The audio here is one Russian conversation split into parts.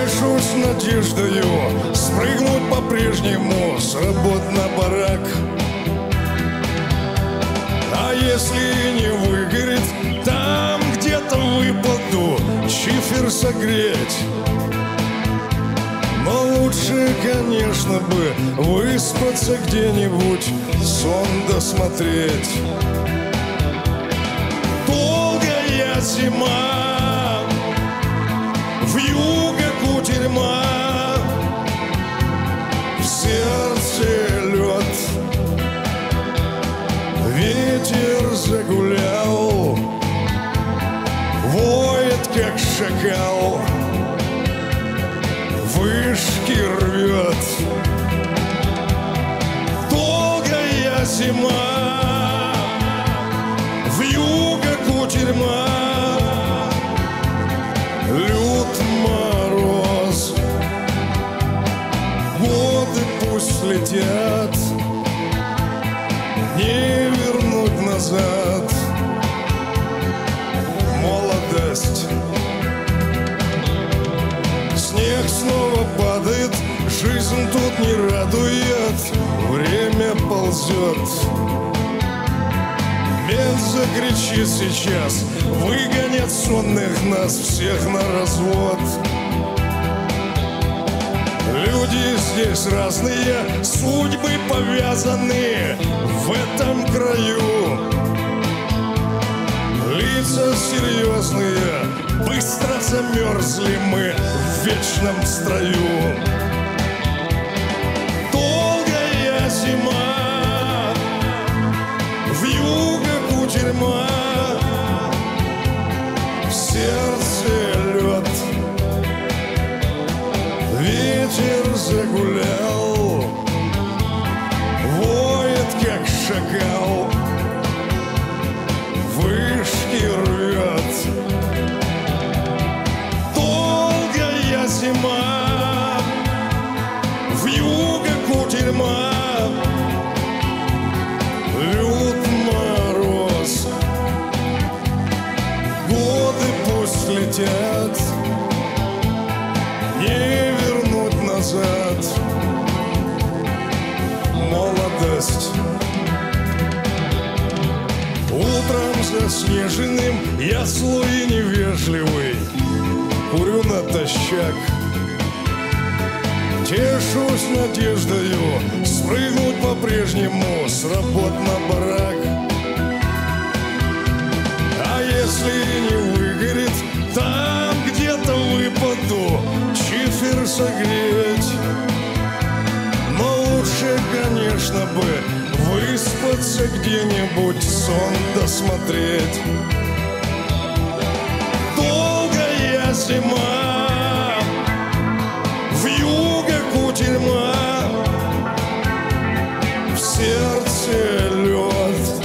Тешусь надеждою спрыгнуть по-прежнему с работ на барак. А если не выгорит, там где-то выпаду шифер согреть. Но лучше, конечно бы, выспаться где-нибудь, сон досмотреть. Долгая зима, вьюга кутерьма, в сердце лед. Ветер загулял, воет, как шакал, вышки рвет. Долгая зима, вьюга кутерьма, лют мороз. Годы пусть летят, не вернуть назад молодость. Снег снова падает, жизнь тут не радует, время ползет. Мед закричит сейчас, выгонят сонных нас всех на развод. Люди здесь разные, судьбы повязаны в этом краю. Лица серьезные, быстро замерзли мы в вечном строю. Долгая зима, вьюга кутерьма, в сердце лед. Ветер загулял, воет, как шакал, вышки рвет. Долгая зима, вьюга кутерьма, лют мороз. Годы пусть летят, не вернуть назад молодость. Утром заснеженным я злой и невежливый курю натощак. Тешусь надеждою спрыгнуть по-прежнему с работ на барак. А если не выгорит, там где-то выпаду шифер согреть. Но лучше, конечно бы, выспаться где-нибудь, сон досмотреть. Долгая зима, вьюга кутерьма, в сердце лед.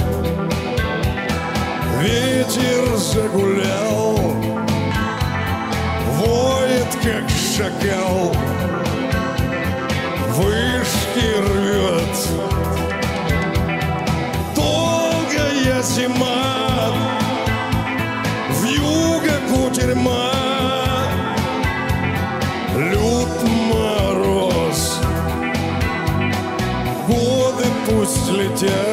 Ветер загулял, воет, как шакал, вышки рвет. Долгая зима, вьюга кутерьма, лют мороз. Годы пусть летят,